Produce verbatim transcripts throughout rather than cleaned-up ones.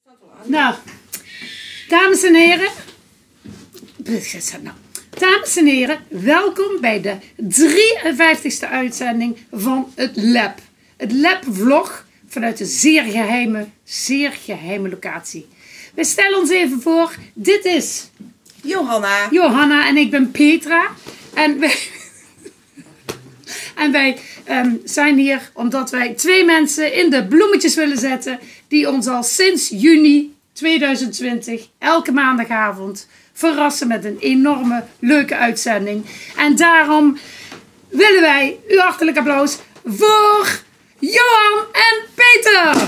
Nou, dames en heren. Nou, dames en heren, welkom bij de drieënvijftigste uitzending van het Lab. Het Lab vlog vanuit een zeer geheime, zeer geheime locatie. We stellen ons even voor, dit is Johanna. Johanna en ik ben Petra. En wij, en wij um, zijn hier omdat wij twee mensen in de bloemetjes willen zetten die ons al sinds juni tweeduizend twintig elke maandagavond verrassen met een enorme leuke uitzending. En daarom willen wij uw hartelijk applaus voor Johan en Peter.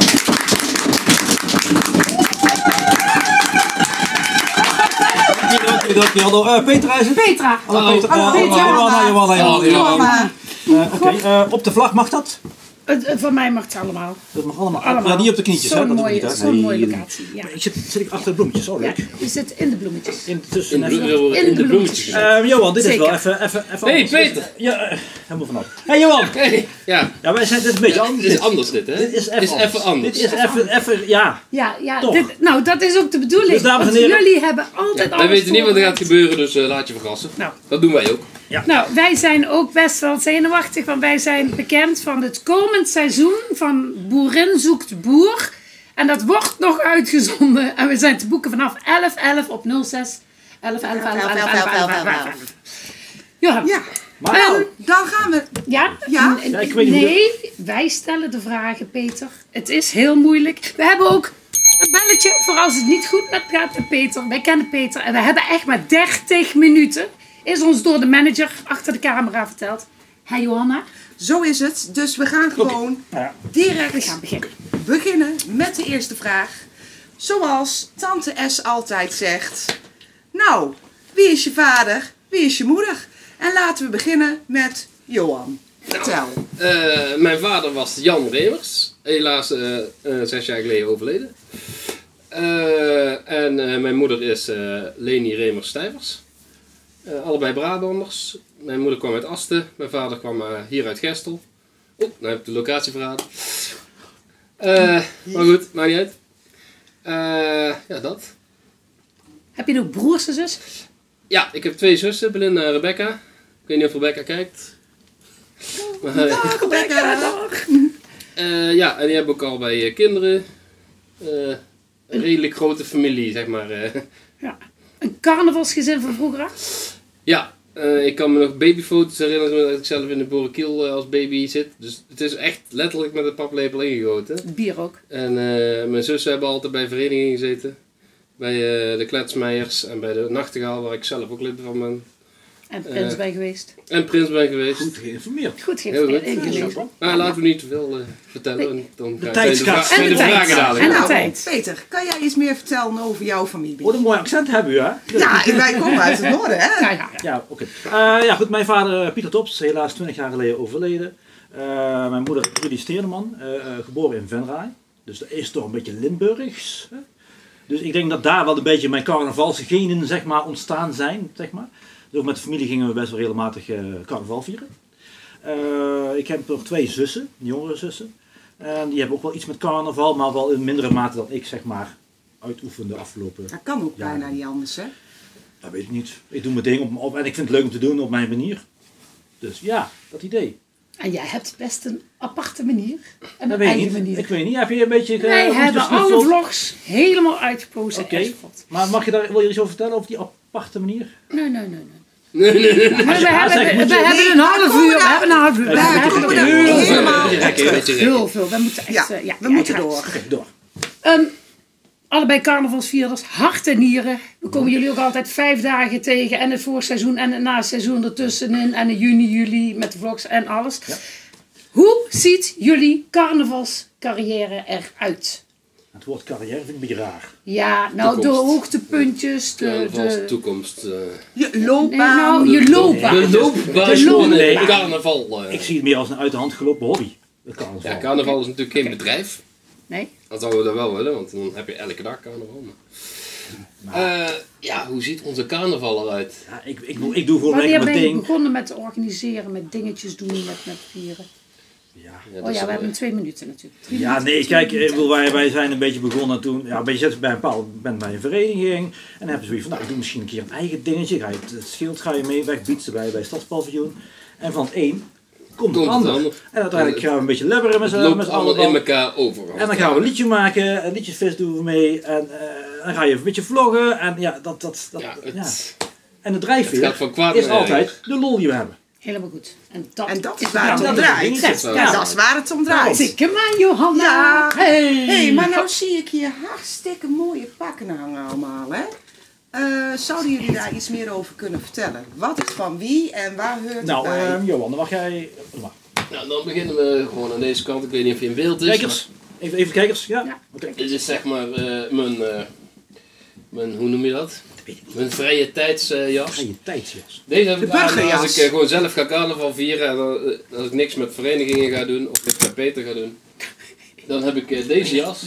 Hallo, uh, Petra is het? Petra. Hallo, Petra. Hallo, Petra. Johanna, Johanna, Johanna. Johanna. Uh, Oké, okay. uh, op de vlag mag dat? Het, het, van mij mag het allemaal. Dat mag allemaal. allemaal. Ja, niet op de knietjes, hè? Zo'n Dat mooie, niet, zo'n nee. mooie locatie. Ja. Ik zit, zit ik achter de bloemetjes, oh leuk. Ja, je zit in de bloemetjes. In, tussen, in, de, even. in, in de bloemetjes. Uh, Johan, dit Zeker. is wel even, even, even Hey, anders. Peter. Ja, uh, helemaal vanaf. Hey Johan. Hey, ja. Ja, wij zijn, dit is een beetje anders. Dit is anders dit, hè? Dit is even, is anders. even anders. Dit is even, even, ja. Ja, ja Toch. dit, nou dat is ook de bedoeling. Dus, dames en want heren. jullie hebben altijd Ja, alles wij weten niet wat er gaat voorbereid. gebeuren, dus uh, laat je verrassen. Nou. Dat doen wij ook. Ja. Nou, wij zijn ook best wel zenuwachtig, want wij zijn bekend van het komend seizoen van Boerin zoekt boer. En dat wordt nog uitgezonden. En we zijn te boeken vanaf elf elf op nul zes elf elf elf elf elf elf elf elf. Johan. Ja, Maar Ehm, nou, dan gaan we. Ja? Ja? N- Ja, ik weet niet hoe nee, wij stellen de vragen, Peter. Het is heel moeilijk. We hebben ook een belletje voor als het niet goed met gaat met Peter. Wij kennen Peter en we hebben echt maar dertig minuten. Is ons door de manager achter de camera verteld. Hé Johanna, Zo is het. Dus we gaan gewoon ja. we direct gaan beginnen. beginnen met de eerste vraag. Zoals tante S altijd zegt. Nou, wie is je vader? Wie is je moeder? En laten we beginnen met Johan. Vertel. Uh, mijn vader was Jan Remers. Helaas uh, uh, zes jaar geleden overleden. Uh, en uh, mijn moeder is uh, Leni Remers-Stijvers. Uh, allebei Brabanders. Mijn moeder kwam uit Asten. Mijn vader kwam uh, hier uit Gestel. Oeh, nou heb ik de locatie verraden. Uh, maar goed, maakt niet uit. Uh, ja, dat. Heb je nog broers en zus? Ja, ik heb twee zussen, Belinda en Rebecca. Ik weet niet of Rebecca kijkt. Maar, uh, Dag, Rebecca. uh, ja, en die hebben ook al bij uh, kinderen. Uh, een redelijk grote familie, zeg maar. Uh. Ja. Een carnavalsgezin van vroeger? Ja, uh, ik kan me nog babyfoto's herinneren dat ik zelf in de boerenkiel uh, als baby zit. Dus het is echt letterlijk met een paplepel ingegoten. Bier ook. En uh, mijn zussen hebben altijd bij verenigingen gezeten. Bij uh, de Kletsmeijers en bij de Nachtegaal, waar ik zelf ook lid van ben. En prins Uh, ben geweest. En Prins ben geweest. Goed geïnformeerd. Goed Heel goed. ingelezen. Maar laten we niet te veel uh, vertellen. Nee. Dan De gaan tijd zijn de, gaat. vra- zijn En de de tijd. vragen dadelijk. En de Nou, tijd. Peter, kan jij iets meer vertellen over jouw familie? Wat een mooi accent hebben u, hè? Ja, wij komen uit het noorden, hè? Ja, ja. Ja, oké. Okay. Uh, ja, goed, mijn vader uh, Pieter Tops, helaas twintig jaar geleden overleden. Uh, mijn moeder Rudy Steerman, uh, uh, geboren in Venray. Dus dat is toch een beetje Limburgs. Hè? Dus ik denk dat daar wel een beetje mijn carnavalse genen, zeg maar, ontstaan zijn, zeg maar. Dus ook met de familie gingen we best wel regelmatig uh, carnaval vieren. Uh, ik heb nog twee zussen, jongere zussen. En die hebben ook wel iets met carnaval, maar wel in mindere mate dan ik, zeg maar, uitoefende afgelopen. Dat kan ook Ja. bijna niet anders, hè? Dat weet ik niet. Ik doe mijn ding op, op en ik vind het leuk om te doen op mijn manier. Dus ja, dat idee. En jij hebt best een aparte manier. En Dat een weet ik eigen niet. manier. Ik weet niet. Heb je een beetje... Wij uh, hebben gesnuffeld? alle vlogs helemaal uitgepost. Oké. Okay. Maar mag je daar, wil je iets over vertellen over die aparte manier? Nee, nee, nee. nee. Nee, nee, nee. nee. Maar we ja hebben, zegt, we, moet we je- hebben Nee, een maar half komen uur. we We daar- hebben een half uur. We Daar hebben komen we heel daar veel. helemaal Beetje rekken, op beetje terug. rekken. Heel veel. We moeten echt... Ja, eh, ja, we ja, moeten ja. door. Oké, door. Ehm, allebei carnavalsvierders, hart en nieren. We komen jullie ook altijd vijf dagen tegen. En het voorseizoen en het naseizoen ertussenin. En in juni, juli met de vlogs en alles. Ja. Hoe ziet jullie carnavalscarrière eruit? Het woord carrière vind ik een beetje raar. Ja, nou de Toekomst. hoogtepuntjes, de... Carnavals de toekomst. Uh, Je nee, loopbaan. nou, je loopbaan. de loopbaan De is gewoon loopbaan. een carnaval. Uh. Ik zie het meer als een uit de hand gelopen hobby. Het carnaval. Ja, carnaval is natuurlijk geen bedrijf. Nee? Dat zouden we dat wel willen, want dan heb je elke dag carnaval. Maar. Uh, ja, hoe ziet onze carnaval eruit? Ja, ik, ik, ik doe gewoon Wanneer lekker ben mijn je ding. begonnen met organiseren, met dingetjes doen, met, met vieren? Ja. Ja, Oh ja, we hebben twee minuten natuurlijk. Drie Ja, minuten, nee, twee kijk, ik minuten. bedoel, wij, wij zijn een beetje begonnen toen, ja, je zit bij een bepaald, bent bij een vereniging en dan heb je zoiets van, nou, ik doe misschien een keer een eigen dingetje, ga je het, het schild ga je mee wegbietsen bij, bij Stadspaviljoen en van het een komt het Komt het ander. ander. En uiteindelijk gaan we een beetje lebberen met Het z'n loopt met z'n allemaal allen. in elkaar over. En dan gaan we een liedje maken, een liedjesfest doen we mee en uh, dan ga je een beetje vloggen en ja, dat, dat, dat Ja, ja, het, En de het drijfveer gaat van kwaad is naar erger. altijd de lol die we hebben. Helemaal goed. En dat, En dat is is waar het het om dat is draait. het dingetje. Ja, Ja. dat is waar het om draait. Zeker maar, Johanna. Ja. Hey. Hé, maar nou zie ik hier hartstikke mooie pakken hangen allemaal, hè? Eh, zouden jullie daar iets meer over kunnen vertellen? Wat is van wie en waar hoort Nou, het bij? uh, Johan, dan mag jij... Maar. Nou, dan beginnen we gewoon aan deze kant. Ik weet niet of je in beeld is. Kijkers, even, even kijkers, ja? Ja. Oké. maar Dit is zeg maar uh, mijn, uh, mijn, hoe noem je dat? Mijn vrije tijdsjas. Ga je tijdjes. Deze heb De ik aan burgerjas. als ik uh, gewoon zelf ga carnaval vieren en dan, uh, als ik niks met verenigingen ga doen of niks met Peter ga doen. Dan heb ik uh, deze jas.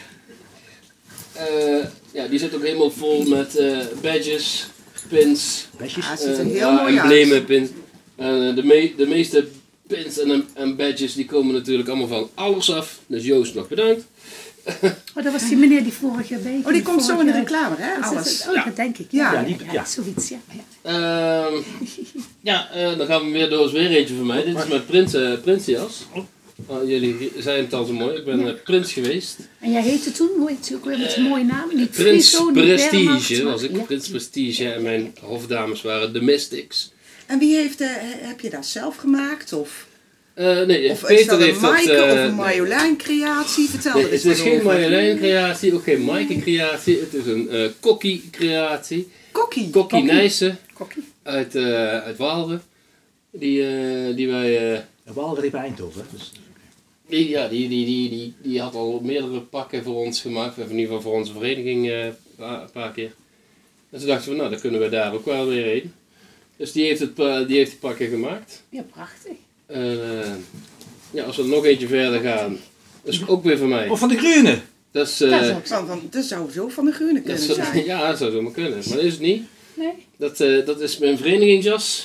Uh, ja, die zit ook helemaal vol met uh, badges, pins, Besjes. Ja, het ziet er uh, heel ja, mooi emblemen, uit. pins. En uh, de, me de meeste pins en, en badges die komen natuurlijk allemaal van alles af. Dus Joost nog bedankt. Oh, dat was die meneer die vorige week. Oh, die komt zo in de vorige- reclame, hè? Dat is Alles. het. Oh, Ja. dat denk ik. Ja. Ja, Ja, die- ja. zoiets, ja. ja. Ehm ja, uh, dan gaan we weer door. Is weer eentje van mij. Dit is mijn prins, uh, prinsjas. Oh, jullie zijn het al zo mooi. Ik ben uh, prins geweest. En jij heette toen, hoe heet ze ook weer met een mooie naam? Niet Prins Friso, niet Prestige Bernhard, was ik. maar- ja. Prins Prestige en mijn hofdames waren de Mystics. En wie heeft, eh, heb je dat zelf gemaakt? Of, Uh, nee, of is Peter dat een heeft dat... Maaike uh, of een Marjolein creatie? Vertel nee, er eens het is wat geen over. Marjolein creatie, ook geen Maaike creatie. Het is een uh, Kokkie creatie. Kokkie. Kokkie Nijssen Kokkie. uit, uh, uit Waalre. Die, uh, die wij... Uh, We hadden bij Eindhoven, hè, dus... Die, ja, die, die, die, die, die had al meerdere pakken voor ons gemaakt. We hebben in ieder geval voor onze vereniging uh, een paar, paar keer. En toen dachten we, nou, dan kunnen we daar ook wel weer heen. Dus die heeft, het, uh, die heeft die pakken gemaakt. Ja, prachtig. Uh, ja, als we er nog eentje verder gaan, dat is ook weer van mij. Of van de Groene. Dat is, uh, Dat is ook zo. Van, van, dat zou zo van de groene dat kunnen is- zijn. ja, dat zou zomaar kunnen. Maar dat is het niet. Nee? Dat, uh, dat is mijn verenigingsjas.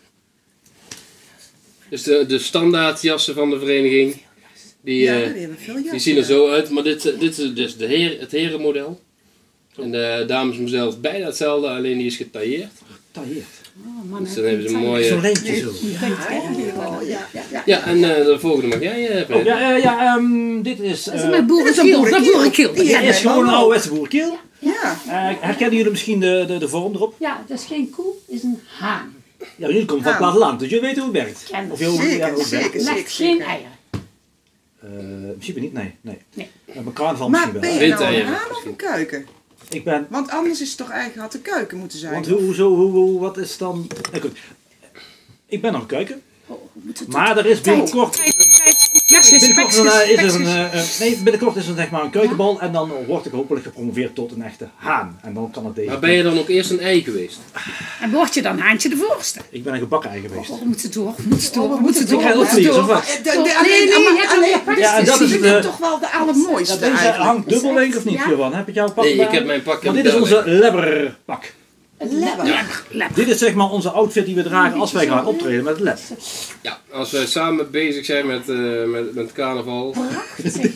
Dus de, de standaardjassen van de vereniging. Die, Ja, uh, die hebben veel jassen. Die zien er zo uit, maar dit, dit is dus de heer, het herenmodel. En de damesmodel is bijna hetzelfde, alleen die is getailleerd. Tailleerd. Oh man, Dus dan hebben ze een Zo'n mooie... lijntje zo. Oh, ja. Ja, ja. Ja, en uh, de volgende mag jij, uh, Peter. Oh, ja, uh, ja um, dit is... Dat is Uh, mijn boerenkiel. Dat boerenkiel. Die dit hebben is wij gewoon een wel. ouderwetse boerenkiel. Ja. Uh, herkennen jullie misschien de, de, de vorm erop? Ja, dat is geen koe, dat is een haan. Ja, jullie komen van het Ah. platteland, dus jullie weten hoe het werkt. Ken Of het. heel, Zeker, ja, hoe het werkt. zeker. Legt geen eieren. Uh, in principe niet, nee. nee. Nee. Uh, mijn carnaval Maar misschien ben wel. je nou een Windeieren haan of misschien. een kuiken? Ik ben... Want anders is het toch eigenlijk had de keuken moeten zijn. Want hoe, hoezo, hoe, hoe, wat is dan... Nee, goed. Ik ben nog een kuiken, Oh, we moeten het maar er is binnenkort... Tijd, tijd. Spekjes, Binnenkort spekjes, is er een, spekjes. uh, nee, binnenkort is er zeg maar een keukenbal en dan word ik hopelijk gepromoveerd tot een echte haan. En dan kan het deze. Maar ben je dan ook eerst een ei geweest? En word je dan haantje de voorste? Ik ben een gebakken ei geweest. Oh, we moeten door, we moeten door, Oh, we moeten Ik door. krijg ook vliegers, of wat? De, de, de, Nee, alleen, nee, maar je hebt alleen, alleen- Ja, en dat is vind de- ik toch wel de allermooiste Ja, deze eigenlijk. hangt dubbel denk ik of niet, Ja. Johan? Heb ik jouw pak Nee, ik erbij? heb mijn pak Want in dit is België. onze lebberpak. Lekker. Lekker. Dit is zeg maar onze outfit die we dragen als wij gaan optreden met het led. Ja, als wij samen bezig zijn met, uh, met, met carnaval, Prachtig.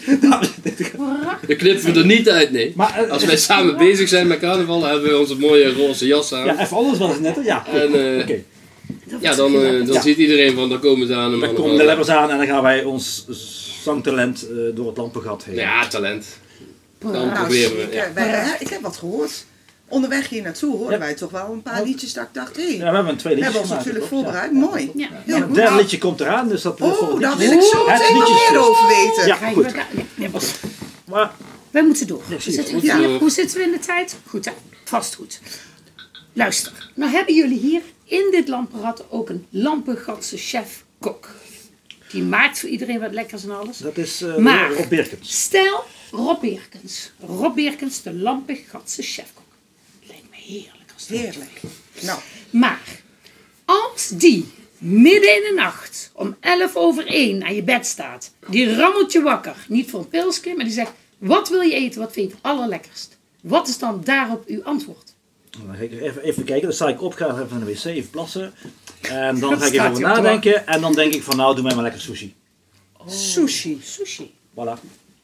dan knippen we er niet uit, nee. Maar uh, Als wij samen bezig zijn met carnaval, dan hebben we onze mooie roze jas aan. ja, even anders was het net. Ja, goed. En uh, Oké. ja, dan, uh, dan Ja. ziet iedereen van, daar komen ze aan. En Dan dan- komen de lebbers aan en dan gaan wij ons zangtalent uh, door het lampengat heen. Ja, talent. Dan Nou, proberen ik, we. eh, Ja. wij- hè, ik heb wat gehoord. Onderweg hier naartoe hoorden Ja. wij toch wel een paar liedjes dat ik dacht, hé, Ja, we hebben een twee we liedjes hebben ons gemaakt, natuurlijk toch? voorbereid. Ja. Mooi. Ja. Heel Het goed. derde Nou, liedje komt eraan, dus dat... oh, daar wil liedje. ik zo Het meteen nog liedje. meer over weten. Ja, Krijgen we goed. daar- ja, nee, maar- Maar Wij moeten door. Hoe zie zitten je. we Ja. hier? Hoe zitten we in de tijd? Goed hè? Vast goed. Luister, nou hebben jullie hier in dit lampenrad ook een lampengatse chef-kok. Die maakt voor iedereen wat lekkers en alles. dat is uh, Maar- Rob Birkens. Stel Rob Birkens. Rob Birkens, de lampengatse chef-kok. Lijkt me heerlijk als dat. Heerlijk. Nou, Maar als die midden in de nacht om elf over één aan je bed staat, die rammelt je wakker, niet voor een pilsje, maar die zegt: wat wil je eten, wat vind je het allerlekkerst? Wat is dan daarop uw antwoord? Dan ga ik even, even kijken, dan sta ik op, ga even naar de wc, even plassen. En dan ga ik even Staat over hij op te nadenken. En dan denk ik van nou, doe mij maar lekker sushi. Oh, Sushi. Sushi. Voilà.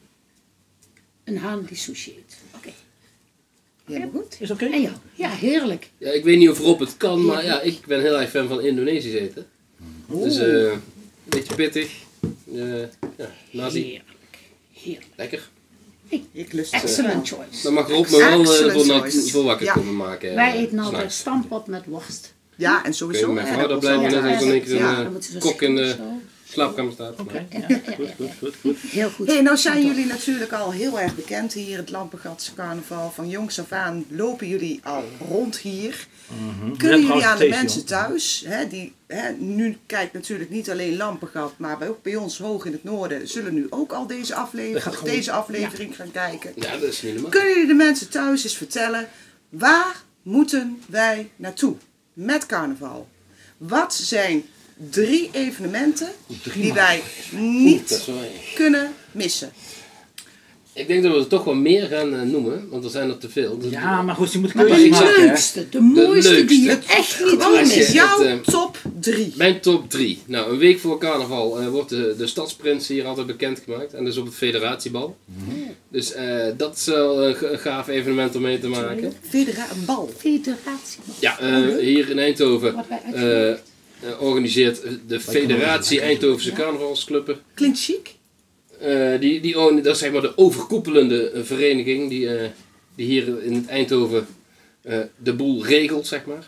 Een haan die sushi eet. Oké. Helemaal goed. Is oké? En jou? Ja, heerlijk. Ja, ik weet niet of Rob het kan, maar ja, ik ben heel erg fan van Indonesisch eten. Dus eh, een beetje pittig. Uh, ja, nasi. Heerlijk. Heerlijk. Lekker. Ik lust het. Excellent choice. Dan mag Rob me wel uh, Excellent voor, na- choice. voor wakker Ja. komen maken. Wij uh, eten altijd snacks. stampot met worst. Ja, en sowieso. Oké, mijn hè, vrouw dat daar was blij mee altijd- dat er een keer Ja, een dan uh, moeten ze kok in de zo. slaapkamer staat. Oké, Ja, ja, ja, goed, ja, goed, ja. goed, goed. Heel goed. Hey, nou zijn jullie natuurlijk al heel erg bekend hier, het Lampengatse carnaval. Van jongs af aan lopen jullie al rond hier. Mhm. Kunnen Net jullie aan de trouwens mensen tasty, hoor. thuis, hè, die hè, nu kijkt natuurlijk niet alleen Lampengat, maar bij- ook bij ons hoog in het noorden, zullen nu ook al deze, Dat aflevering, gaat gewoon- deze aflevering gaan kijken. Ja, dat is niet normaal. Kunnen jullie de mensen thuis eens vertellen, waar moeten wij naartoe met carnaval? Wat zijn drie evenementen Drie die maar. wij Dat niet is wel erg. kunnen missen? Ik denk dat we er toch wel meer gaan uh, noemen, want er zijn er te veel. Dus Ja, maar goed, je moet Maar keuzes de maken. hè. leukste, de mooiste die je leukste. echt niet Wat wil Als je- is missen. jouw het, eh, top drie? Mijn top drie. Nou, een week voor carnaval uh, wordt de, de stadsprins hier altijd bekendgemaakt. En dus op het federatiebal. Dus uh, dat is wel een, g- een gaaf evenement om mee te maken. Federa een bal. Federatie. Ja, uh, hier in Eindhoven Wat wij uh, uitgevoerd. uh, organiseert de Federatie Eindhovense Carnavalsclubben. Klinkt chic. Uh, die, die, oh, dat is zeg maar de overkoepelende uh, vereniging die, uh, die hier in Eindhoven uh, de boel regelt, zeg maar.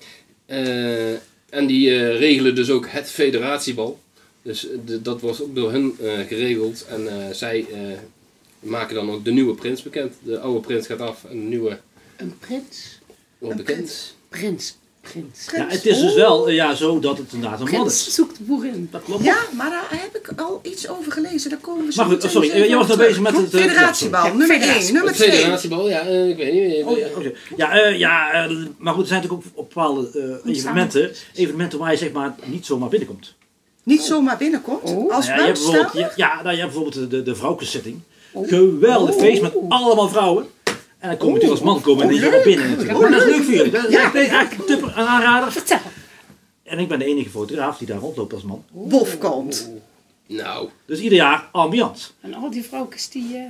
Uh, en die uh, regelen dus ook het federatiebal. Dus uh, de, dat wordt ook door hen uh, geregeld. En uh, zij uh, maken dan ook de nieuwe prins bekend. De oude prins gaat af en de nieuwe Een prins. wordt Een bekend. prins. Prins. Prins. Ja, het is dus wel eh, ja, zo dat het inderdaad een man Prins is. zoekt de boerin. Dat klopt. Ja, maar daar heb ik al iets over gelezen. Daar komen we zo Maar goed, meteen sorry, eens even jij was op nog terug. bezig met Goed, het, eh, federatiebal, ja, nummer federatie. één. Nummer Het twee. federatiebal, ja, uh, ik weet niet. Oh, ja, oké. ja, eh, ja eh, maar goed, er zijn natuurlijk ook op bepaalde eh, evenementen, evenementen waar je zeg maar niet zomaar binnenkomt. Niet zomaar binnenkomt. Oh. Als Nou ja, je hebt bijvoorbeeld, buitenstaander. je- ja, nou, je hebt bijvoorbeeld de, de vrouwkeszitting. Geweldig feest met allemaal vrouwen. En dan kom je natuurlijk als man komen en Oh, dan je naar leuk. binnen natuurlijk. Oh, Maar dat is leuk. leuk voor jullie. Dat is Ja. echt, echt een tip, een aanrader. Vertel. En ik ben de enige fotograaf die daar rondloopt als man. Wolf komt. Nou, Dus ieder jaar ambiance. En al die vrouwtjes die... eh,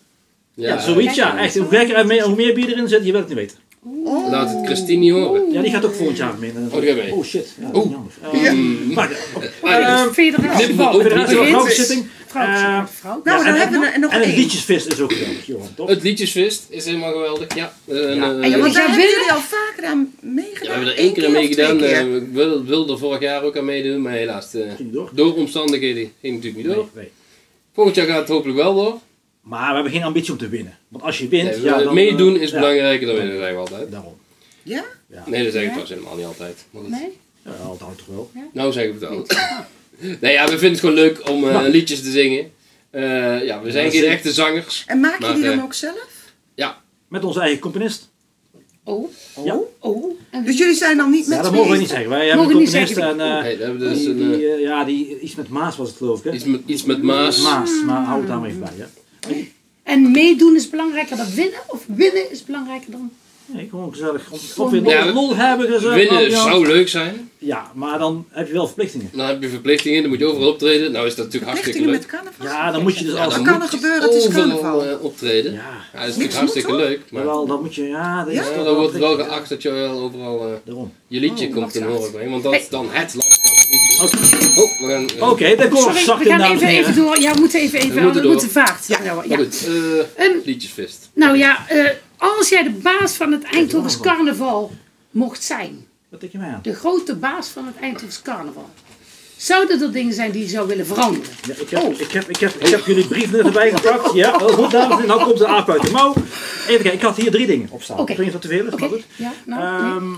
Ja, ja, zoiets ja. Echt, hoe gekker en meer, hoe meer bier erin zit, je wilt het niet weten. Oh. laat het Christine niet horen. Ja, die gaat ook volgend jaar mee. Oh, die gaat mee. Oh shit. Ja, dat is jammer. Ja. Ehm, maar, Ah, ehm, Federatiebal. Knip- Federatie van Begint. Vrouwkeszitting. Vrouwtjes Eh, met vrouw. Nou, Ja, dan en- hebben we er nog En een één. liedjesfeest is ook geweldig, Johan, toch? Het liedjesfeest is helemaal geweldig, ja. En, Ja. eh, En Ja, jullie want daar gaan hebben winnen? jullie al vaker aan meegedaan. Ja, we hebben er één keer aan of meegedaan. twee keer? eh, Ik wilde, wilde er vorig jaar ook aan meedoen, maar helaas. eh, Ging niet door? door omstandigheden ging het natuurlijk niet door. Nee, nee. Volgend jaar gaat het hopelijk wel door. Maar we hebben geen ambitie om te winnen. Want als je wint, Nee, ja, dan, meedoen eh, is ja, belangrijker dan winnen, zeggen we altijd. Daarom. Ja? Ja. Nee, dat zeg ik Ja? trouwens helemaal niet altijd. Maar goed. Nee? Ja, altijd toch wel. Nou zeg ik het altijd. Nee, ja, we vinden het gewoon leuk om eh, Nou. liedjes te zingen. Eh, ja, we zijn Ja, geen zeker. echte zangers. En maak je Maar, die dan eh, ook zelf? Ja, Met onze eigen componist. Oh. Ja. Oh. En Dus jullie zijn dan niet met Ja, dat z'n mogen we tweeën? niet zeggen. Wij hebben een Mogen niet componist en zeggen. eh, nee, we hebben dus die, een, die, eh, eh, ja, die, iets met Maas was het geloof ik. Hè? iets, met, iets met Maas. Maas, maar houd het daar maar even bij. Hè? En meedoen is belangrijker dan winnen? Of winnen is belangrijker dan... Nee, gewoon gezellig. Om, Gewoon of we lol, Ja, lol hebben. Gezellig, Winnen ambiance. zou leuk zijn. Ja, maar dan heb je wel verplichtingen. Dan heb je verplichtingen, dan moet je overal optreden. Nou is dat natuurlijk hartstikke Verplichtingen leuk. met carnaval? Ja, dan moet je dus Ja, als... dat dan kan moet er je gebeuren, het is overal, carnaval. eh, optreden. Ja, Ja, dat is natuurlijk Niks hartstikke moet, leuk. Maar jawel, dan moet je... Ja, dat is Ja? toch dan wel wordt het wel verplicht. geacht dat je wel overal eh, Daarom. je liedje Oh, komt wacht ten even. horen brengen. Want dat is dan het landschapsliedje. Oké, Oh, we gaan... eh, Oké, dan komen we Sorry, zacht we in, gaan dames even, en heren. even door. Ja, we moeten even, even We aan moeten de door. route vaart. Ja. Nou, Maar goed, eh, Ehm, liedjesfest. nou ja, eh, als jij de baas van het Eindhovens carnaval mocht zijn. Wat denk je mij aan? De grote baas van het Eindhovens carnaval. Zouden er dingen zijn die je zou willen veranderen? Ja, ik, heb, ik, heb, ik, heb, ik heb jullie brief net erbij gepakt. Ja, oh, goed dames en heren, nou komt de aap uit de mouw. Even kijken, ik had hier drie dingen op staan. Oké. Ik weet niet of dat te veel is, Oké, maar goed. ja, nou, nee. Ehm,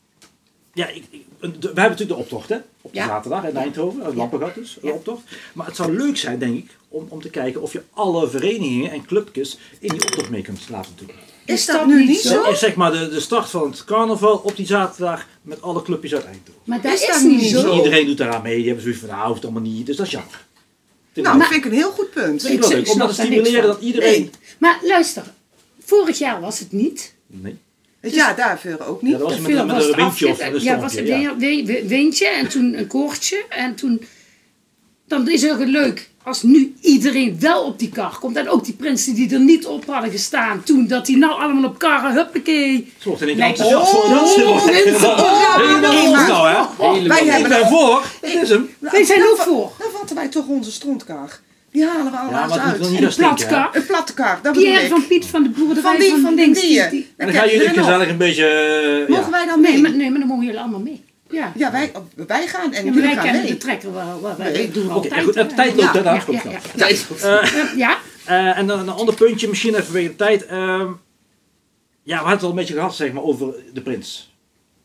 ja, ik, ik- de- we hebben natuurlijk de optocht hè, op de Ja. zaterdag in Eindhoven, uit Lampengat dus, de optocht. Maar het zou leuk zijn, denk ik, om, om te kijken of je alle verenigingen en clubjes in die optocht mee kunt laten doen. Is Is dat dat nu niet niet zo? zo? Dat is zeg maar de, de start van het carnaval op die zaterdag met alle clubjes uit Eindhoven. Maar dat Is is, dat niet niet zo. zo? Iedereen doet daaraan mee, die hebben zoiets van, nou, hoeft allemaal niet, dus dat is jammer. Nou, dat vind ik een heel goed punt. Vind ik wel Ik leuk, om snap dat te daar niks stimuleren van. dat iedereen... Nee, Maar luister, vorig jaar was het niet. Nee. het jaar daarvoor ook Ja, niet. dat was De met, film met was een het windje of afgezet. een Ja, was stormpje. het Ja. weer- weer- windje en toen een koortje. En toen... Dan is het leuk als nu iedereen wel op die kar komt. En ook die prinsen die er niet op hadden gestaan toen. Dat die nou allemaal op karren, huppakee. Zo wordt in één Nee. keer enthousiast. Oh, Dat wordt mensen. helemaal los nou, hè? Helemaal Wij Ik hebben ben voor. Dat is hem. Wij zijn ook voor. Dan vatten wij toch onze strontkaart. Die halen we Ja, allemaal maar het moet uit. wel niet En gaan de stinken, hè? platkar. Een platte kaart, dat bedoel Pierre ik. van Piet van de boerderij Van die, van, van Dings. die. Die, En die- En dan gaan jullie gezellig een beetje... eh, Mogen ja. wij dan Nee, mee? maar, nee, maar dan mogen jullie allemaal mee. Ja. Ja, wij, wij gaan en Ja, maar jullie wij gaan kennen de mee. trekker wel. wel- Wij Nee. doen Oké, altijd. goed, de tijd loopt, hè? Ja, Daar ja, komt ja, het. ja. Tijd. Ja, ja. Eh, en dan een ander puntje, misschien even wegen de tijd. Ehm, ja, we hadden het al een beetje gehad, zeg maar, over de prins.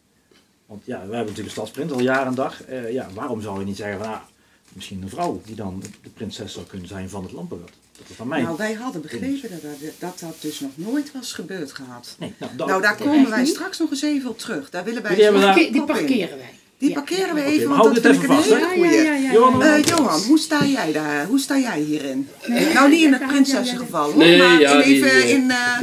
Want ja, we hebben natuurlijk een stadsprins al jaar en dag. Eh, ja, waarom zou je niet zeggen van, ah, misschien een vrouw die dan de prinses zou kunnen zijn van het Lampenrad? Dat is van mij. Nou, wij hadden begrepen dat dat, dat dat dus nog nooit was gebeurd gehad. Nee, nou, dat, Nou, daar echt komen wij niet? straks nog eens even op terug. Daar willen wij Jullie hebben zo daar- Parkeer- Die op in. parkeren wij. Die Ja. parkeren we Oké, even, maar want hou dat dit vind ik even een vast, hele hè? Ja, goeie. ja, ja, ja, Johan, ja. Eh, Johan, hoe sta jij daar? Hoe sta jij hierin? Nee. Nou, niet in het Ja, ja, prinsessengeval, hoor, Nee, maar ja, in die, even eh, in, eh,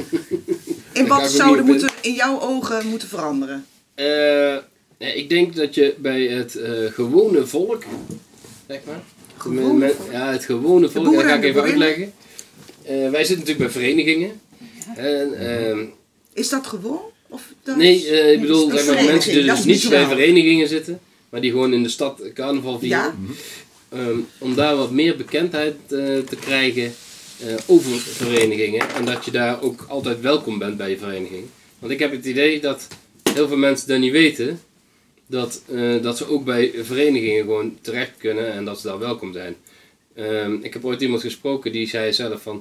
in ga ik wat ook zouden niet op in. moeten in jouw ogen moeten veranderen. Eh, nee, ik denk dat je bij het eh, gewone volk, zeg maar. Gewone met- volk? Ja, het gewone volk, boeren dat ga en ik de even boerinnen? uitleggen. Eh, wij zitten natuurlijk bij verenigingen. En, ehm, Is dat gewoon? Of dat nee, eh, ik bedoel, een zeg maar, vereniging, mensen die dat dus is niet bij bizar. verenigingen zitten, maar die gewoon in de stad carnaval vieren. Ja? Ehm, om daar wat meer bekendheid eh, te krijgen eh, over verenigingen. En dat je daar ook altijd welkom bent bij je vereniging. Want ik heb het idee dat heel veel mensen dat niet weten. Dat, eh, dat ze ook bij verenigingen gewoon terecht kunnen en dat ze daar welkom zijn. Ehm, ik heb ooit iemand gesproken die zei zelf van...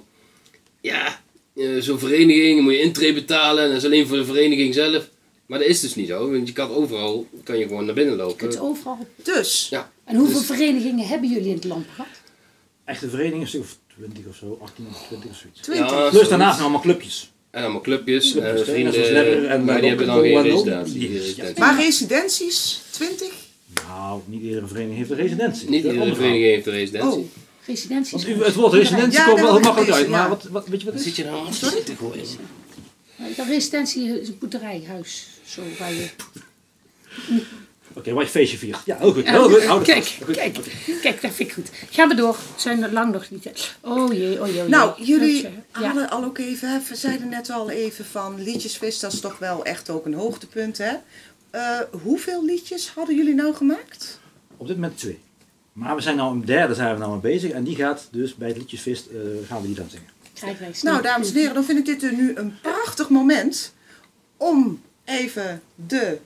Ja, eh, zo'n vereniging moet je intree betalen en dat is alleen voor de vereniging zelf. Maar dat is dus niet zo, want je kan overal kan je gewoon naar binnen Je lopen. kunt overal. Dus, Ja. En hoeveel Dus- verenigingen hebben jullie in het Lampenrad? echte vereniging is of twintig of zo, achttien of twintig of zoiets. twintig. Ja, Plus zoiets. daarnaast nog allemaal clubjes. En allemaal clubjes, Clubjes, en hè, vrienden, zoals Lebber en maar die hebben dan Loco geen en Loco. residentie. Die- geen ja. residentie. Maar residenties, twintig? Nou, niet iedere vereniging heeft een residentie. Niet Dat is iedere een vereniging heeft een residentie. Oh, Residenties. Want u- het woord residentie Ja, komt dat wel heb ik makkelijk uit, gelezen, maar ja. wat, wat, weet je wat het is? Zit je nou aan te gooien? De residentie is een boerderijhuis. Zo waar je... Oké, wat je feestje viert. Ja, heel goed. Ja, Heel goed. Houd het kijk, vast. Goed. kijk, kijk, dat vind ik goed. Gaan we door. We zijn er lang nog niet. Oh jee, oh jee. oh jee. nou, jullie Ja. hadden al ook even, hè, we zeiden net al even van liedjesvis, dat is toch wel echt ook een hoogtepunt, hè? Eh, hoeveel liedjes hadden jullie nou gemaakt? Op dit moment twee. Maar we zijn nou een derde zijn we nou mee bezig en die gaat dus bij het liedjesfeest uh, gaan we die dan zingen. Krijgen wij snel. Nou, dames en heren, dan vind ik dit nu een prachtig moment om even de,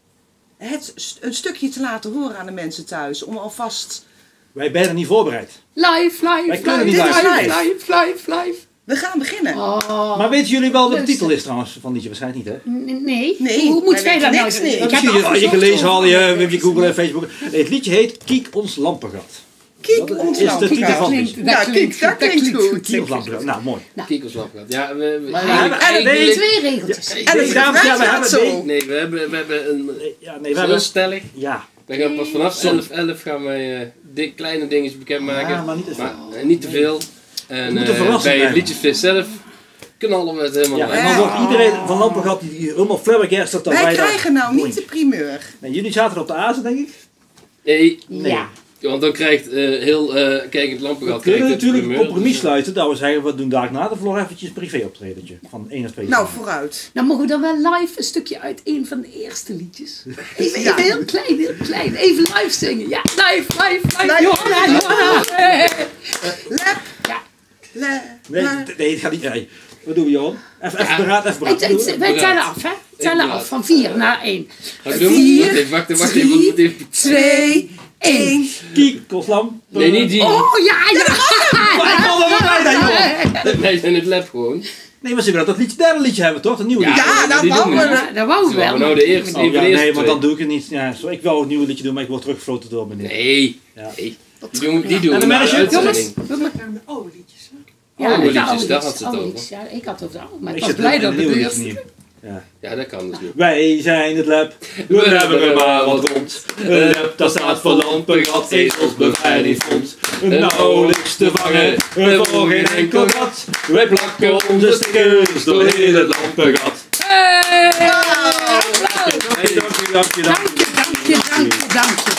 het, st- een stukje te laten horen aan de mensen thuis. Om alvast... Wij zijn er niet voorbereid. Live, live, Wij kunnen live, niet Dit is live. live. live, live, live. We gaan beginnen. Oh. Maar weten jullie wel wat de Luister. titel is trouwens van het liedje? Waarschijnlijk niet, hè? N- Nee. Nee, Hoe moet wij jij dat weten nou niks doen? niet. Ik Nou, heb misschien als je afgezocht gelezen over- had, je, heb je Google en Facebook. Nee, het liedje heet Kiek ons lampengat. Kijk, Dat ons is de lampengat. titel van het klinkt- liedje. Ja, dat klinkt kijk, dat goed, dat klinkt goed. Kiek ons lampengat. Nou, mooi. Kiekerslapgat. Ja, we, we, Maar we eigenlijk- hebben- en eigenlijk- Twee regeltjes. En het Nee, dames en heren, we refrein hebben gaat nee. zo. Nee, we hebben, we hebben een... Ja, nee, we Heel hebben... stellig. Ja. We gaan pas vanaf elf elf gaan wij eh, di- kleine dingetjes bekendmaken. Ja, maar niet te veel. Maar, eh, niet te veel. En moet een eh, verrassing bij het blijven. liedjesfeest zelf knallen we het helemaal Ja, en uit. dan wordt iedereen van Lampengat die die helemaal flabbergasted dat Wij wij daar- krijgen nou niet de Boing. primeur. Nee, jullie zaten er op de azen, denk ik? Nee, Ja. want dan krijgt eh, heel uh, Kijk het We Lampengat kunnen krijgt het natuurlijk een primeur, compromis dus, eh, sluiten. Dat we zeggen, we doen daar na de vlog eventjes een privé optredentje. Van één of twee Nou, uur. vooruit. Dan mogen we dan wel live een stukje uit een van de eerste liedjes. Even, Ja. even heel klein, heel klein. Even live zingen. Ja, live, live, live. Live. Johanna, Johanna. Hey. Lep, Ja. le, Nee, le. d- nee, het gaat niet. Nee. Wat doen we, Johan? Even, even beraad, even Hey, beraad. t- t- Wij tellen af, hè? Tellen beraad. af van vier naar één. Ga ik doen? Vier, Wacht even, wacht even, wacht even, drie, wacht even. Twee, één. Kiek, Koslam. Nee, niet die. Oh, ja, ja. Maar ik kon er wel bij dan, Johan. Wij zijn het lab gewoon. Nee, maar ze willen dat liedje, derde liedje hebben, toch? Dat nieuwe Ja, liedje. Ja, die dat doen wou we. we. Ja, dat wou ik Zo, wel. maar nou de eerste. Oh, Een ja, van de nee, eerste maar dan twee. doe ik het niet. Ja, zo, ik wou het nieuwe liedje doen, maar ik word teruggefloten door meneer. Nee, Ja. nee. Die doen, die doen En de we na manager? uitzending. Jongens. oude liedjes. Ja, Oude ik had liedjes, oude daar liedjes, had ze het oude over. liedjes. Ja, ik had het over oude, maar ik Ik was zit blij in dat een het nieuw de liedje eerste. niet. Ja. Ja, dat kan dus niet. Wij zijn het lab, we hebben er maar wat rond. Een lab dat staat voor Lampengat, ezelsbevrijdingsfonds. Nauwelijks te vangen, voor geen enkel gat. Wij plakken onze stickers door heel het Lampengat. Hey! Dank je, dank je, dank je. Dank je, dank je, dank je, dank je.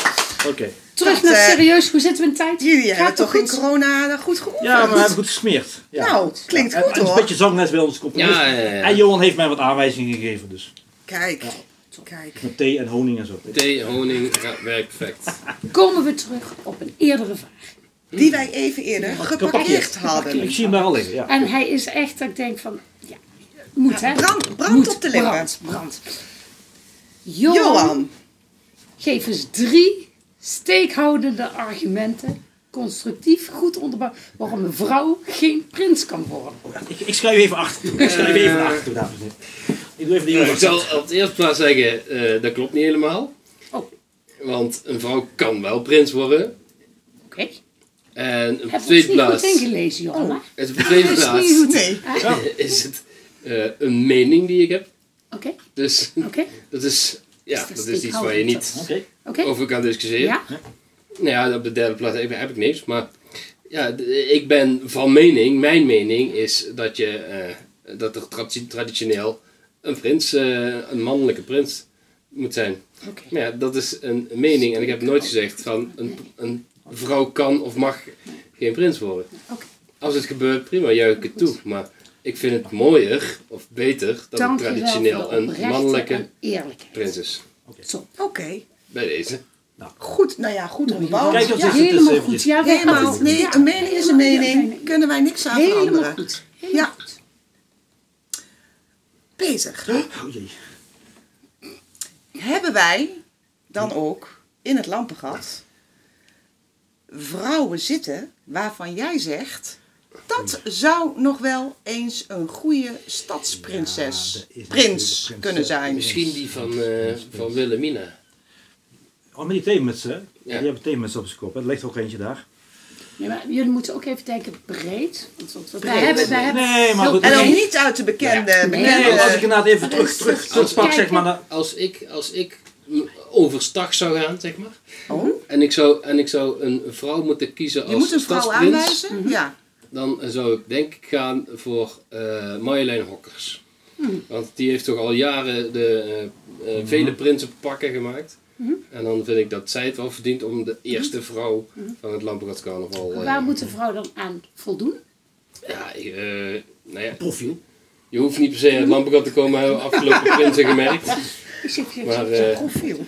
Oké. Terug Dat, naar eh, serieus. Hoe zitten we in tijd? Jullie Gaat hebben het toch in goed? corona goed geoefend? Ja, maar we hebben goed gesmeerd. Ja. Nou, klinkt Ja, goed en- en hoor. een beetje zangles bij ons componist. Ja, ja, ja. En Johan heeft mij wat aanwijzingen gegeven, dus. Kijk, kijk. Met thee en honing en zo. Thee, honing, ja, werkt perfect. Komen we terug op een eerdere vraag. Die wij even eerder geparkeerd hadden. Ik zie hem daar al liggen, ja. En hij is echt, dat ik denk van, ja, moet hè. Brand, brand Moet, op de lippen. Brand, brand. Johan, Johan, geef eens drie steekhoudende argumenten, constructief, goed onderbouwd, waarom een vrouw geen prins kan worden. Ik, ik schrijf even achter. Ik schrijf even naar achter, dames en heren. Ik doe even die Ik jongens. zal op de eerste plaats zeggen, eh, dat klopt niet helemaal. Oh, Want een vrouw kan wel prins worden. oké. En op de Heb je tweede niet goed plaats, ingelezen, Johanna? het op de tweede Dat is plaats niet goed. nee. is het eh, een mening die ik heb. Oké, Dus oké, dat is, ja, Dus dat dat is iets waar je niet Oké. oké. over kan discussiëren. Ja, Nou ja, op de derde plaats heb, heb ik niks. Maar ja, d- ik ben van mening, mijn mening is dat, je, eh, dat er tradi- traditioneel een prins, eh, een mannelijke prins moet zijn. oké. Maar ja, dat is een mening en ik heb nooit gezegd van een, een vrouw kan of mag geen prins worden. Oké. Als het gebeurt, prima, juich ik het toe. Maar ik vind het mooier of beter dat het Dank je wel traditioneel voor de een oprechte mannelijke en eerlijkheid. prins is. Zo. Oké, Bij deze. goed. Nou ja, goed onderbouwd. Kijk, dat Ja, is het. Helemaal eventjes. goed. Ja, wij helemaal. hadden- Nee, ja, een mening is een helemaal- ja, mening. Kunnen wij niks aan Helemaal veranderen. goed. Helemaal Ja. goed. Peter, Oh jee. hebben wij dan ook in het lampengat vrouwen zitten waarvan jij zegt... Dat zou nog wel eens een goede stadsprinses, Ja, dat is prins natuurlijk kunnen prins, zijn. Misschien die van, eh van Wilhelmina. Oh, met die theemuts, hè? Ja. Die hebben theemuts op zijn kop, hè? Er ligt er ook eentje daar. Nee, maar jullie moeten ook even denken breed. Want, want wij Breed. hebben, wij hebben Nee, maar heel goed, En dan breed. niet uit de bekende... Nee, bekende Nee, als ik inderdaad even Maar terug, dat is- terug, dat is- terugpak, zeg kijken. maar. naar- Als ik, als ik overstag zou gaan, zeg maar. Oh, En ik zou, en ik zou een vrouw moeten kiezen als je moet een vrouw stadsprins. aanwijzen? Ja. Dan zou ik denk ik gaan voor eh Marjolein Hokkers. Want die heeft toch al jaren de eh, eh, vele prinsen pakken gemaakt. En dan vind ik dat zij het wel verdient om de eerste vrouw van het Lampengatcarnaval... eh, Waar moet de vrouw dan aan voldoen? Ja, ik, eh, nou ja, Profiel. je hoeft niet per se in het Lampengat te komen, hebben we afgelopen prinsen gemerkt. Ik zeg, ik Maar, zeg, eh, Profiel.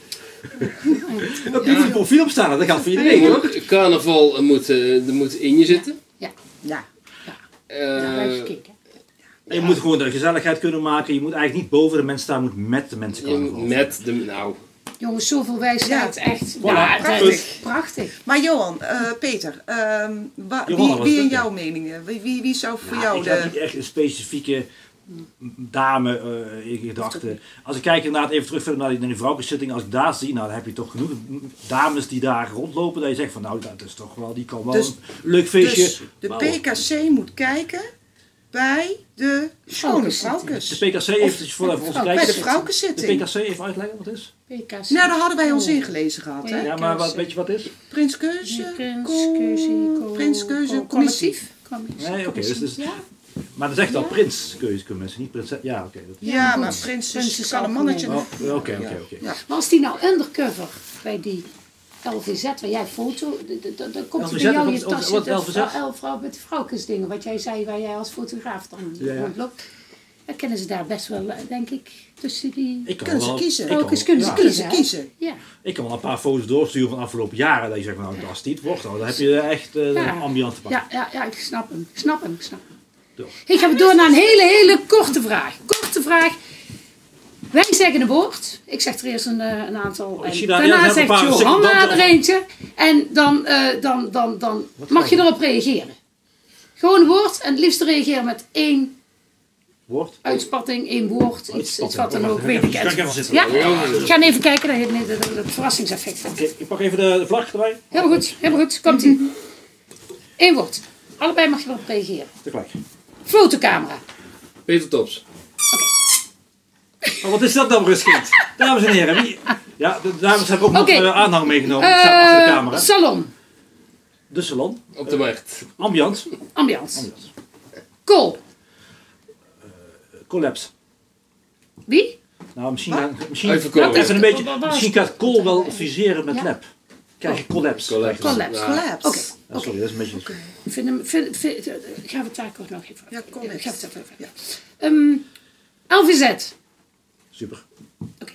Dat moet een profiel op staan, dat gaat voor iedereen, Nee, hoor. hoor. Carnaval moet, eh, er moet in je zitten. ja, Ja. Eh, daar blijf je kijken. Je moet gewoon de gezelligheid kunnen maken. Je moet eigenlijk niet boven de mensen staan, je moet met de mensen je komen. moet met de... Nou, Jongens, zoveel wijsheid, echt. Voilà, Ja, dat prachtig. is prachtig. Maar Johan, eh, Peter, ehm, wa- Johanna wie, was wie het, in ja. jouw meningen? Wie, wie, wie zou voor Ja, jou ik heb de... niet echt een specifieke dame eh, in gedachten. Als ik kijk inderdaad even terug verder naar die, naar die vrouwenzitting, als ik daar zie, nou dan heb je toch genoeg dames die daar rondlopen, dat je zegt van nou dat is toch wel, die kan wel Dus- een leuk feestje. Dus de bouwen. P K C moet kijken bij de schone Vrouwenzitting. De vrouwkes. P K C heeft dus voor even onze vrouw- Bij kijkers. de De vrouwkeszitting. P K C even uitleggen wat het is. P K C. Nou, daar hadden wij ons Oh. ingelezen gehad, hè? Ja. Ja, maar wat, weet je wat het is? Prins Keuze, Prins, co- keuze, co- Prins Keuze, co- commissie. Commissie. Nee, oké, dus, dus, Ja, maar dat zegt al Ja. prins keuze kunnen mensen, niet prinses. Ja, oké. dat- Ja, goed. maar Prinses Prinses kan een mannetje... algemeen. Oh, Oké, oké, oké. Ja. maar als die nou undercover bij die L V Z, waar jij foto, d- d- d- dan komt L V Z, bij jou wat je is- wat- tas wat zitten, L V Z? vrouw, vrouw met die vrouwkesdingen, wat jij zei, waar jij als fotograaf dan Ja, ja. rondloopt. Dan kunnen ze daar best wel, eh, denk ik, tussen die Ik kan Kunnen ze wel, kiezen? ik kan vrouwkes wel- kunnen ze ja. Kunnen ze kiezen. hè? kiezen? Ja. Ik kan wel een paar foto's doorsturen van de afgelopen jaren. Dat je zegt, van, nou, als die het wordt, nou, dan heb je echt uh, Ja. een ambiance te pakken. Ja, ja, ja, ik snap hem. Ik snap hem. Ik snap hem. Door. Hey, gaan we door naar een hele, hele korte vraag. Korte vraag. Wij zeggen een woord. Ik zeg er eerst een, eh, een aantal. ik En zie daar- daarna ja, er zijn zegt een paar Johanna secundanten. er eentje. En dan, eh, dan, dan, dan mag je gaan erop reageren. Gewoon een woord en het liefst reageren met één Woord. uitspatting, één woord. Iets, iets wat dan ook, weet ik Ga ik even het. zitten. Ja? Ik ga even kijken, dat heeft het, het, het verrassingseffect. Oké, ik pak even de, de vlag erbij. Helemaal goed, helemaal goed. Komt ie. Eén woord. Allebei mag je erop reageren. Tegelijk. Fotocamera. Peter Tops. Maar wat is dat nou, rustkind? Dames en heren, wie... Ja, de dames hebben ook Oké. nog uh, aanhang meegenomen. Ik sta achter de Eh, camera. salon. De salon. Op de markt. Ambiance. Ambiance. Ambiance. Kool. Collapse. Wie? Nou, misschien, gaan- misschien, Uitverkoren. even een beetje, Wat was misschien het? gaat Kool wel fuseren met Ja. Lab. krijg je collapse. Collapse. Collapse. Ja. Collapse. Oké. Ja, sorry, dat is een beetje... Oké. Vind hem, vind, vind, uh, gaan we het daar kort nog even Ja, collapse. Gaan we het even Ja. Um, L V Z. Super. Oké.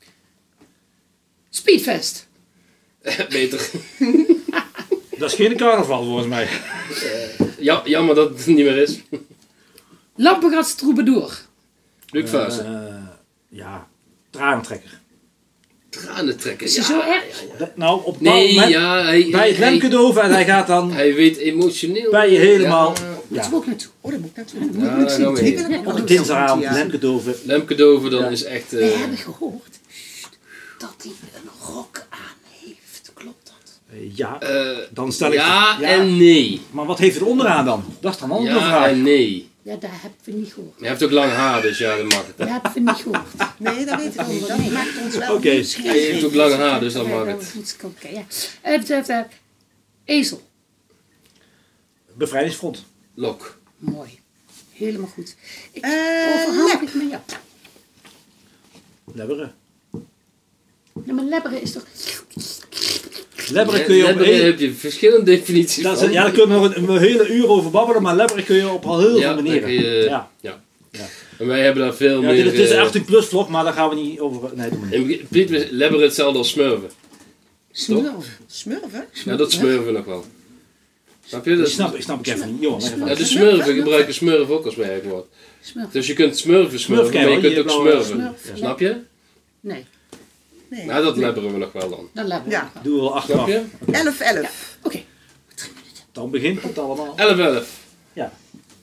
Speedfest. Beter. Dat is geen carnaval volgens mij. Ja, jammer dat het niet meer is. Lampengrats Troubadour. Luc Vuisten. Uh, ja, tranentrekker. Tranen trekken. Is Ja. hij zo erg? Dat- Nou, op een Nee, bepaald moment ja. Hij, bij het hij, Lemkedoven en hij gaat dan hij weet emotioneel. bij je helemaal... Ja. Moeten Ja, we ook naartoe. Oh, dat moet ik naartoe. Ja, daar gaan we Die heen. wil ik ook wel een dinsdagavond, keer, ja. Lemkedoven. Lemkedoven dan Ja. is echt... We eh, hebben gehoord dat hij een rok aan heeft. Klopt dat? Uh, ja, eh, dan stel ik... ja, ja, en nee. Maar wat heeft er onderaan dan? Dat is dan een andere Ja vraag. en nee. Ja, dat hebben we niet gehoord. Hij heeft ook lang haar, dus ja, dat mag het. Dat hebben we niet gehoord. Nee, dat weet ik niet. Dat maakt ons wel Oké. nieuwsgierig. Hij heeft ook lang haar, dus dan mag Ja, het. dat moet ik- Oké, ja. Het, het, het, ezel. Bevrijdingsfront. Lok. Mooi. Helemaal goed. Ik Eh, overhandig lep. ik me, ja. Lebberen. Ja, maar lebberen is toch... Lebberen kun je op Lebberen één... heb je verschillende definities Dat van. is, ja, daar kunnen we nog een, een hele uur over babbelen, maar lebberen kun je op al heel Ja, veel dan manieren. kun je- ja. Ja. Ja. En wij hebben daar veel Ja, meer... dit, dit is een eh, achttien plus vlog, maar daar gaan we niet over... Nee, doe maar niet. in principe is lebberen hetzelfde als smurven. Smurf. Smurven? Ja, dat smurven we nog wel. Snap je? Dat, Ik snap, ik snap ik even niet. Johan, leg even ja, uit. de smurven gebruiken smurven ook als werkwoord. Smurf. Dus je kunt smurven smurven, ken je maar je wel, kunt die ook blauwe smurven. smurf, Snap je? Nee, Nee. Nou, dat lebberen we nog wel dan. dan lebberen Ja. we nog wel. Doen we wel Snap achteraf. je? elf elf. Oké. Dan begint het allemaal. elf elf. Ja.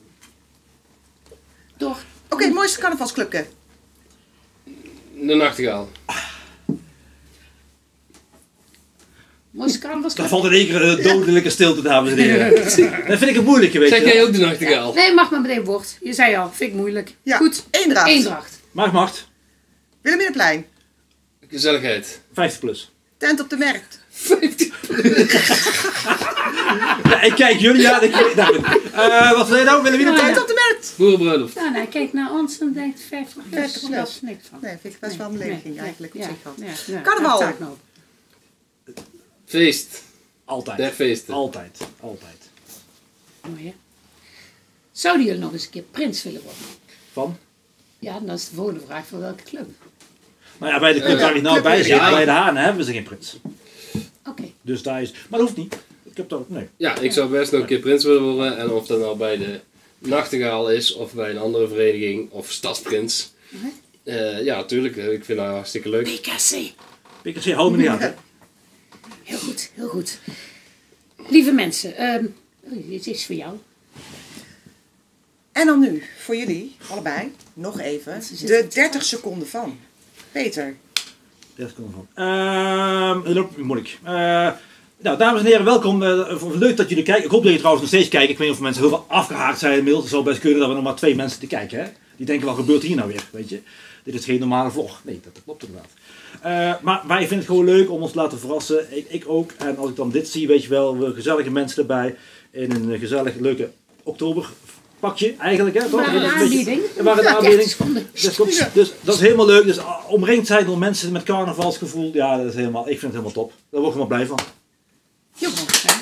Door. Oké, mooiste carnavalsclubje. De nachtegaal. Mooiste carnaval. Dan valt in één keer een dodelijke stilte, dames en heren. Dat vind ik een moeilijke, weet Zeg je jij wel. ook de nachtegaal? Nee, mag maar meteen woord. Je zei al, vind ik moeilijk. Ja. Goed. Eendracht. Eendracht. Maakt macht. Wilhelminaplein. Gezelligheid. vijftig plus. Tent op de markt. vijftien. Ja, ik kijk jullie aan. Ik, nou, goed. Uh, wat wil je nou? Willen we Ja, niet Tent op de markt. Boerenbruiloft. Ja, nou, kijk naar ons en denkt vijftig plus. vijftig plus. Daar is niks van. Nee, vind ik best wel een belediging eigenlijk op ja, zich al. ja, ja. Carnaval. Daar sta ik nou op. Feest. Altijd. Der feesten. Altijd. Altijd. Mooi, hè? Zouden jullie nog eens een keer prins willen worden? Van? Ja, dan is de volgende vraag voor welke club. Nou ja, bij de club Ja. waar ik nou Club- bij zit, ja. bij de Hanen, hebben ze geen prins. Oké. Dus daar is... Maar dat hoeft niet. Ik heb dat... Nee. Ja, ik zou best nog een keer prins willen worden. En of dat nou bij de nachtegaal is, of bij een andere vereniging, of stadsprins. Eh, ja, tuurlijk. Ik vind dat hartstikke leuk. P K C. P K C, hou me niet aan. Hè? Heel goed, heel goed. Lieve mensen, ehm, dit is voor jou. En dan nu, voor jullie, allebei, nog even, de dertig seconden van. Peter. dertig seconden van. Ehm, dat loopt moeilijk. Eh, nou, dames en heren, welkom. Eh, leuk dat jullie kijken. Ik hoop dat je trouwens nog steeds kijkt. Ik weet niet of mensen heel veel afgehaakt zijn inmiddels. Het zou best kunnen dat we nog maar twee mensen te kijken. Hè? Die denken, wat gebeurt hier nou weer? Weet je? Dit is geen normale vlog. Nee, dat, dat klopt inderdaad. Uh, maar wij vinden het gewoon leuk om ons te laten verrassen. Ik, ik ook. En als ik dan dit zie, weet je wel, we gezellige mensen erbij. In een gezellig, leuke oktoberpakje eigenlijk. Hè, toch? Maar een Dat is een beetje- aanbieding. Er waren een Ja, aanbieding. dertig seconden. Dus, klopt. Dus dat is helemaal leuk. Dus uh, omringd zijn door mensen met carnavalsgevoel. Ja, dat is helemaal, ik vind het helemaal top. Daar word ik helemaal blij van. Johan.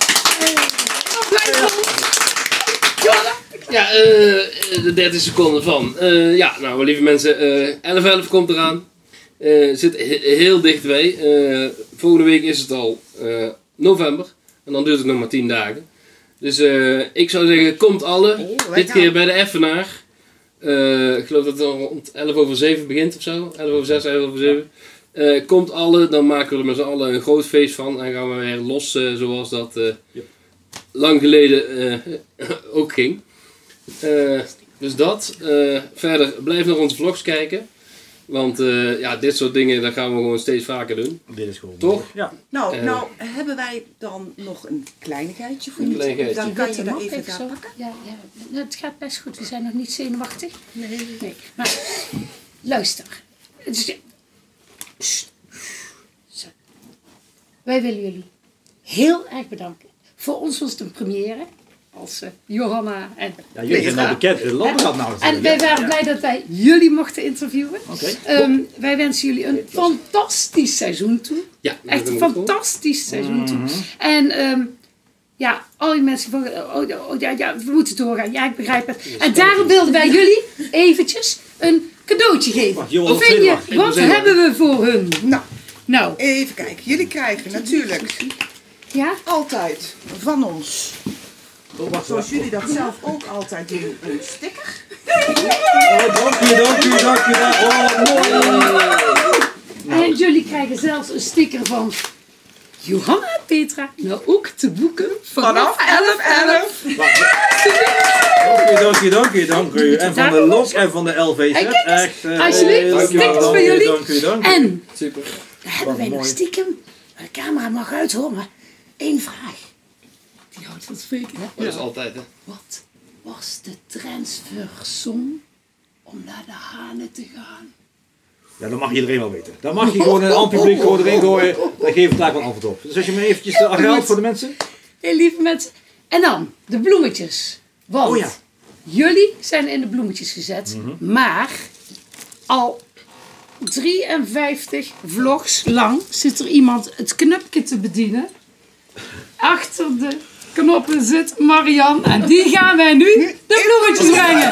Ja, eh, de dertig seconden van. Eh, ja, nou lieve mensen, eh elf elf komt eraan. Eh zit he- heel dichtbij. Eh volgende week is het al eh, november. En dan duurt het nog maar tien dagen. Dus eh, ik zou zeggen, komt alle. Oh, wij Dit gaan. keer bij de Effenaar. Eh, ik geloof dat het rond elf over zeven begint of zo. elf over zes, elf over zeven. Eh, komt alle, dan maken we er met z'n allen een groot feest van. En gaan we weer los eh, zoals dat eh, Yep. lang geleden eh, ook ging. Eh, dus dat. Eh, verder, blijf naar onze vlogs kijken. Want eh, ja, dit soort dingen dat gaan we gewoon steeds vaker doen. Dit is gewoon. Toch? Ja. Nou, Eh. nou, hebben wij dan nog een kleinigheidje voor Een jullie? kleinigheidje. Dan kan je Witte daar mop, even even daar zo. pakken. Ja, ja. Nou, het gaat best goed. We zijn nog niet zenuwachtig. Nee. Nee, maar luister. Het is- Sst. Zo. Wij willen jullie heel erg bedanken. Voor ons was het een première. als uh, Johanna en Ja, jullie zijn nou bekend in de Lambergat nou. En wij waren blij dat wij jullie mochten interviewen. Okay. Um, wij wensen jullie een fantastisch seizoen toe. Ja, echt een fantastisch seizoen toe. Mm-hmm. En um, ja, al die mensen van, oh, oh, ja, ja, we moeten doorgaan. Ja, ik begrijp het. En daarom wilden wij jullie eventjes een cadeautje geven. Wacht, Johan, Wat vind je? wacht, Wat hebben we voor hun? Nou, Nou, even kijken. Jullie krijgen natuurlijk ja? altijd van ons, Oh, wacht, zoals wacht. jullie dat zelf ook altijd doen, een sticker. Oh, dank u, dank u, dank u. Oh, mooi. En jullie krijgen zelfs een sticker van Johanna en Petra. Nou ook te boeken Vanaf elf elf. Dank u, dank u, dank u, dank u. En van de Lok en van de L V Z. En kijk eens, Echt, uh, alsjeblieft, heel stickers dank voor u, jullie. Dank u, dank u. En Super. dan hebben wij nog mooi. stiekem, de camera mag uit hoor, maar één vraag. Die houdt van spreken, hè? Dat is altijd, hè. Wat was de transfersom om naar de Hanen te gaan? Ja, dat mag iedereen wel weten. Dan mag je gewoon een ampubliek gewoon erin gooien. Dan geef ik daar wel een antwoord op. Dus als je me eventjes herhaalt voor de mensen. Heel lieve mensen. En dan de bloemetjes. Want Oh ja. jullie zijn in de bloemetjes gezet, maar al drieënvijftig vlogs lang zit er iemand het knopje te bedienen. Achter de knoppen zit Marian en die gaan wij nu de bloemetjes brengen.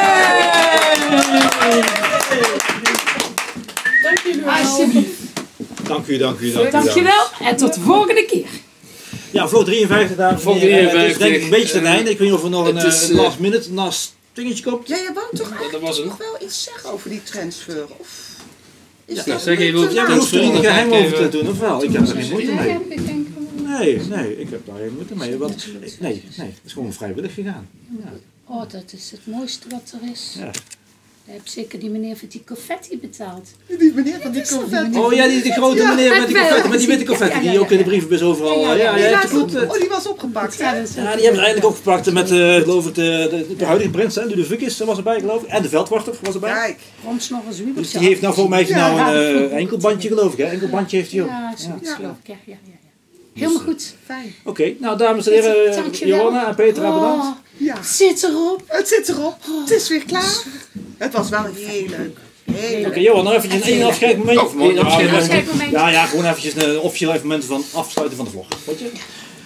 Dank jullie wel. Alsjeblieft. Dank u, dank u, dank u. Dankjewel en tot de volgende keer. Ja, vlog drieënvijftig, dames en Vlog heren. Het is drieënvijftig. denk ik een beetje ten einde. Ik weet niet of er nog een, Het is, een eh, last minute, last dingetje komt. Ja, je wou toch Dat eigenlijk was hem. nog wel iets zeggen over die transfer? Of is Nou, dat zeg niet even te op Ja, laat? maar hoeft er niet een geheim over te Even- doen, of wel? Ik heb er geen moeite mee. ik denk Nee, nee, ik heb daar geen moeite mee. Want, nee, nee, het is gewoon vrijwillig gegaan. oh, dat is het mooiste wat er is. Ja. Daar heb zeker die meneer voor die confetti betaald. Die meneer van die confetti. Oh ja, die, die grote Ja, meneer met die het wel. confetti, met die witte confetti, Ja, ja, ja, die ook in de ja. brievenbus overal. Ja, Ja, ja, ja, ja. ja, Die heeft was goed. op- eh, oh, die was opgepakt, Ja, hè? dat is Ja, die hebben ze eigenlijk ook gepakt met, eh geloof ik, de, de, de huidige prins, hè, Ludovicus was erbij, geloof ik. En de veldwachter was erbij. Kijk, Roms nog eens Dus die heeft nou voor mij heeft hij Ja. nou een eh, enkelbandje, geloof ik, hè? Enkelbandje heeft hij ook. Ja, zoiets Ja. geloof ik. Ja, ja, ja, ja. Helemaal goed. fijn. Oké, nou dames en heren, Dankjewel. Johanna en Petra, bedankt. Oh, Ja, zit erop. het zit erop. Het is weer klaar. Het was wel heel leuk. Heel Oké, leuk. Johan, nog eventjes een één afscheidmoment. Of mooi, Eén afscheid- afscheidmoment. Ja, ja, gewoon eventjes een officieel even moment van afsluiten van de vlog. Weet je?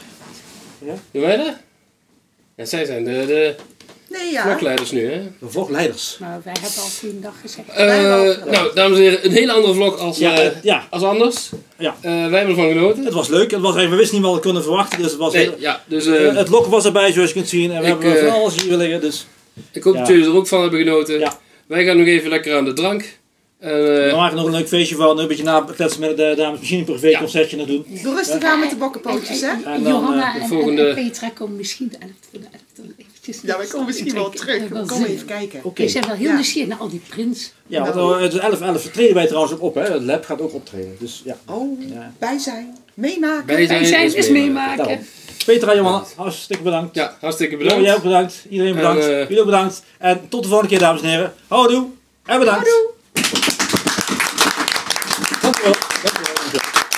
Doen wij dat? Ja, zij zijn de, de Nee, ja. vlogleiders nu, hè. De vlogleiders. Nou, wij hebben al goeiedag gezegd. Eh, nou, dames en heren, een hele andere vlog als, Ja, eh, eh, ja. als anders. Ja. Eh, wij hebben ervan genoten. Het was leuk. Het was, we wisten niet wat we konden verwachten, dus het was... Nee, ja, dus eh, eh, het lok was erbij, zoals je kunt zien. En we Ik, hebben eh, van alles hier liggen, dus... ik hoop ja. dat jullie er ook van hebben genoten. Ja. Wij gaan nog even lekker aan de drank. En, We eh, maken nog een leuk feestje van, een beetje nakletsen met de dames, misschien een privéconcertje nog doen. Doe rustig aan met de bokkenpootjes, hè? En, En dan, Johanna eh, en, volgende- en Petra komen misschien de elfde voor de elfde eventjes. Ja, wij komen misschien wel terug. Wel Kom zin. even kijken. Oké. Die zijn wel heel Ja. nieuwsgierig naar al die prins. Ja, want uh, het elf elf treden wij trouwens ook op, hè. Het lab gaat ook optreden, dus ja. Oh, Ja. bij zijn. Meemaken. Bij Wij zijn zijn is eens meemaken. meemaken. Daarom. Petra, Johanna, hartstikke bedankt. Ja, hartstikke Bedankt. bedankt. Jij ook bedankt. Iedereen bedankt. En, eh, Jullie ook bedankt. En tot de volgende keer, dames en heren. Houdoe en bedankt. Houdoe. Dankjewel. Dankjewel. Dankjewel.